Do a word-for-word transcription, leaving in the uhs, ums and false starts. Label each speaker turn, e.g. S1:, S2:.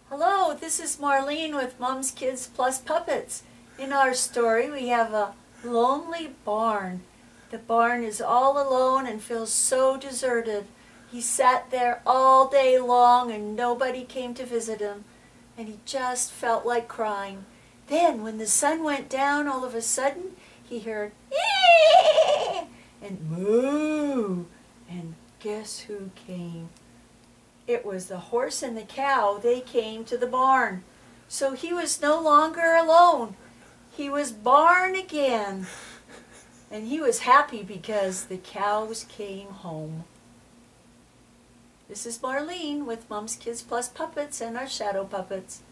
S1: Hello, this is Marlene with Mom's Kids Plus Puppets. In our story, we have a lonely barn. The barn is all alone and feels so deserted. He sat there all day long and nobody came to visit him, and he just felt like crying. Then, when the sun went down, all of a sudden, he heard, "Ee!" and "moo," and guess who came? It was the horse and the cow. They came to the barn. So he was no longer alone. He was barn again. And he was happy because the cows came home. This is Marlene with Mom's Kids Plus Puppets and our shadow puppets.